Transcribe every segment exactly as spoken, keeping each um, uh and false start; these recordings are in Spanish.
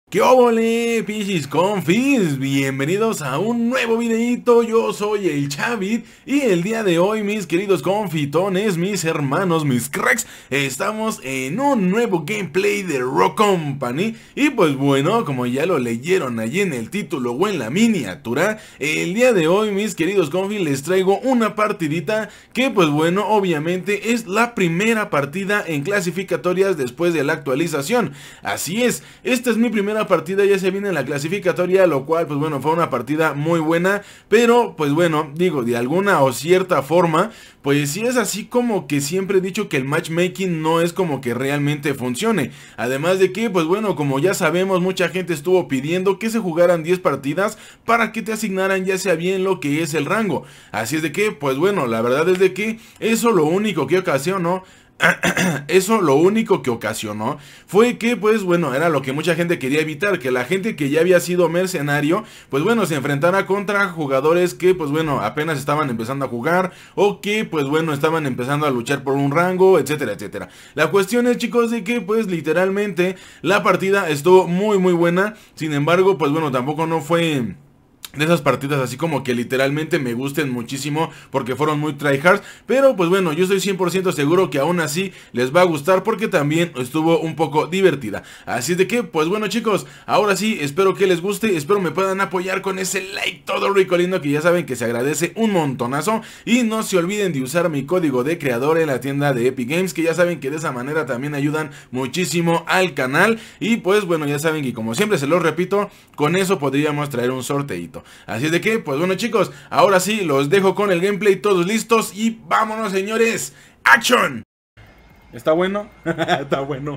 ¿Qué óvole, pichis confis? Bienvenidos a un nuevo videito, yo soy el Chavit y el día de hoy, mis queridos confitones, mis hermanos, mis cracks, estamos en un nuevo gameplay de Rock Company. Y pues bueno, como ya lo leyeron allí en el título o en la miniatura, el día de hoy, mis queridos confis, les traigo una partidita que pues bueno, obviamente es la primera partida en clasificatorias después de la actualización. Así es, esta es mi primera partida, ya se viene en la clasificatoria, lo cual pues bueno, fue una partida muy buena, pero pues bueno, digo, de alguna o cierta forma, pues sí es así como que siempre he dicho que el matchmaking no es como que realmente funcione. Además de que pues bueno, como ya sabemos, mucha gente estuvo pidiendo que se jugaran diez partidas para que te asignaran ya sea bien lo que es el rango. Así es de que pues bueno, la verdad es de que eso lo único que ocasionó Eso lo único que ocasionó fue que pues bueno, era lo que mucha gente quería evitar, que la gente que ya había sido mercenario pues bueno, se enfrentara contra jugadores que pues bueno, apenas estaban empezando a jugar o que pues bueno, estaban empezando a luchar por un rango, etcétera, etcétera. La cuestión es, chicos, de que pues literalmente la partida estuvo muy muy buena. Sin embargo, pues bueno, tampoco no fue de esas partidas así como que literalmente me gusten muchísimo porque fueron muy tryhards, pero pues bueno, yo estoy cien por ciento seguro que aún así les va a gustar porque también estuvo un poco divertida. Así de que pues bueno, chicos, ahora sí, espero que les guste, espero me puedan apoyar con ese like todo rico lindo que ya saben que se agradece un montonazo, y no se olviden de usar mi código de creador en la tienda de Epic Games, que ya saben que de esa manera también ayudan muchísimo al canal. Y pues bueno, ya saben que como siempre se los repito, con eso podríamos traer un sorteito. Así de que, pues bueno, chicos, ahora sí, los dejo con el gameplay todos listos y vámonos, señores. ¡Action! ¿Está bueno? Está bueno.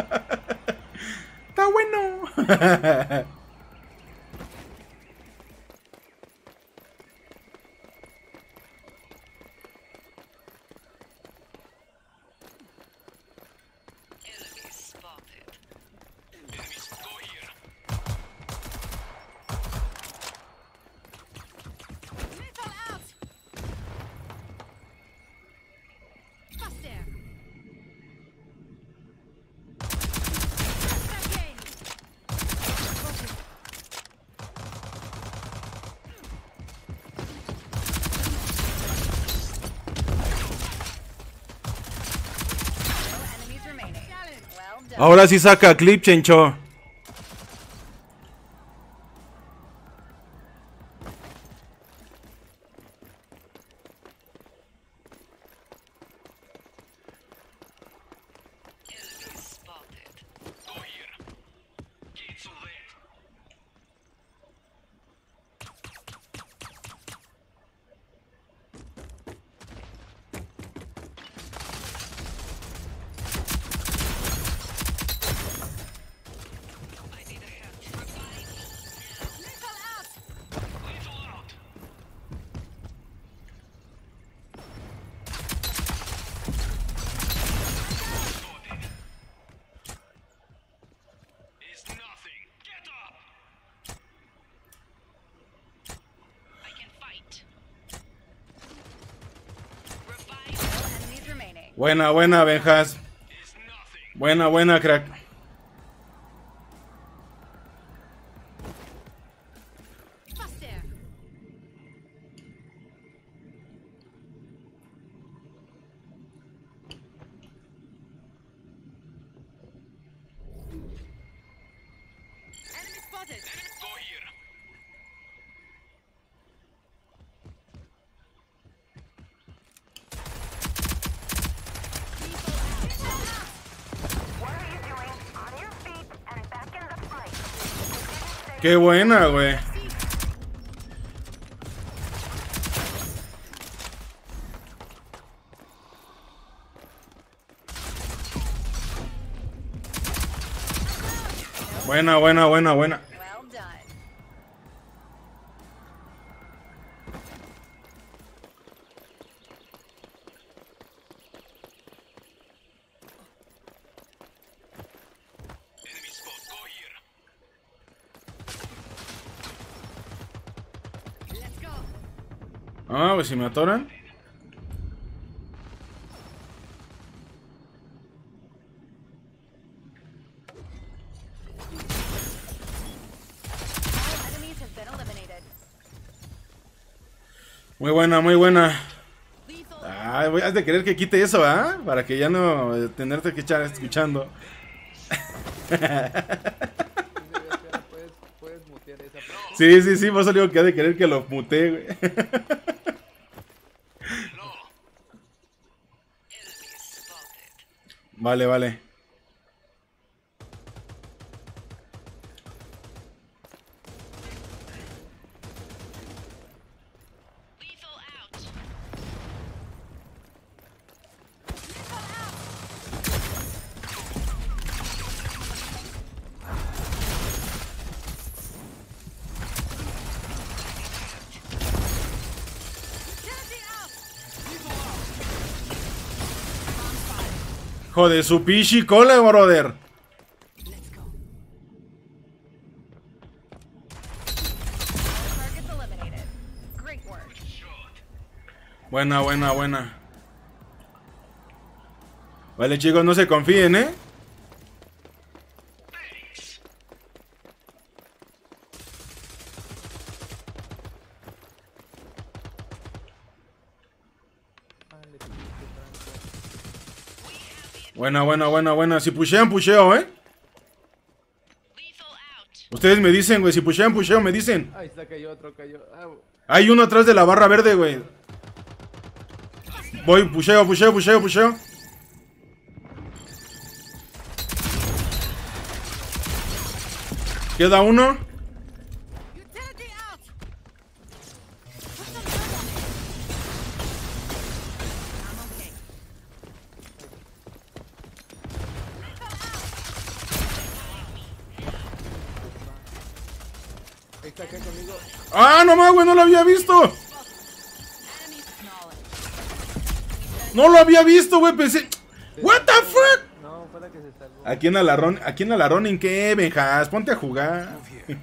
Está bueno. Ahora sí saca clip, Chencho. Buena, buena, Benjas. Buena, buena, crack. Qué buena, güey. Buena, buena, buena, buena. Ah, pues si me atoran. Muy buena, muy buena. Ah, voy, has de querer que quite eso, ¿ah? ¿eh? Para que ya no eh, tenerte que echar escuchando. Sí, sí, sí, por eso digo que ha de querer que lo mutee, güey. Vale, vale. Joder, su pichi cola, brother. Buena, buena, buena. Vale, chicos, no se confíen, ¿eh? Buena, buena, buena, buena. Si pushean, pusheo, ¿eh? Ustedes me dicen, güey. Si pushean, pusheo, me dicen. Ahí está, cayó otro, cayó. Ah, hay uno atrás de la barra verde, güey. Voy, pusheo, pusheo, pusheo, pusheo. Queda uno. ahí está acá conmigo. ¡Ah, no más, güey! ¡No lo había visto! ¡No lo había visto, güey! Pensé... ¿What the fuck? No, fue la que se salvó. Aquí en Alarrón, aquí en Alarrón, ¿en qué, Benjas? Ponte a jugar.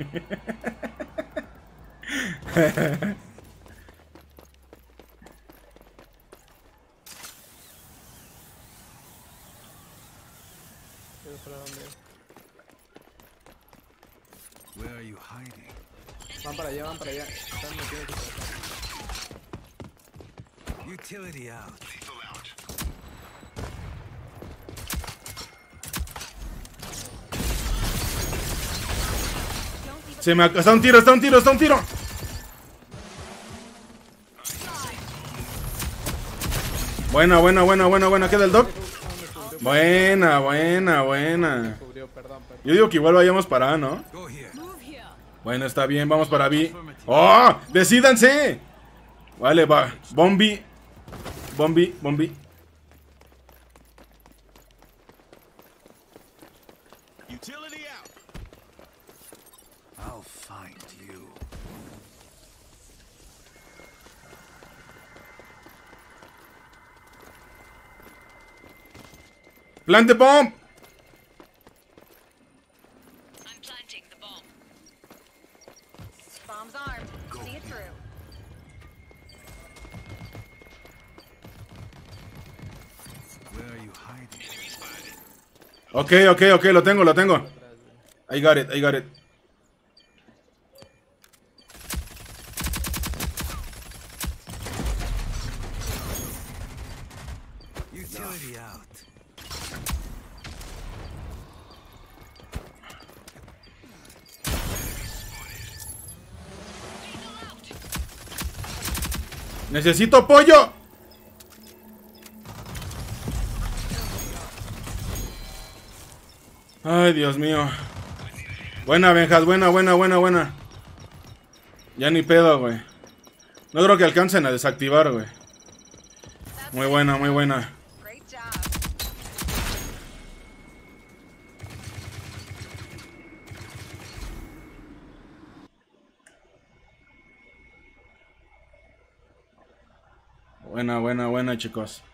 Pero para dónde. Where are you hiding? Van para allá, van para allá. Están metidos por acá. Utility out. Se me... Está un tiro, está un tiro, está un tiro. Buena, buena, buena, buena, buena. ¿Queda el doc? Buena, buena, buena. Cubrió, perdón, perdón. Yo digo que igual vayamos para A, ¿no? Go here. Bueno, está bien, vamos para B. ¡Oh! ¡Decídanse! Vale, va. Bombi. Bombi, bombi. Utility out. I'll find you. Plant the bomb. I'm planting the bomb. Bomb's armed. See it through. Where are you hiding? Ok, ok, ok, lo tengo, lo tengo. I got it, I got it. Utility out. Necesito apoyo. Ay, Dios mío. Buena, Benjas, buena, buena, buena, buena. Ya ni pedo, güey. No creo que alcancen a desactivar, güey. Muy buena, muy buena. Great job. Buena, buena, buena, chicos.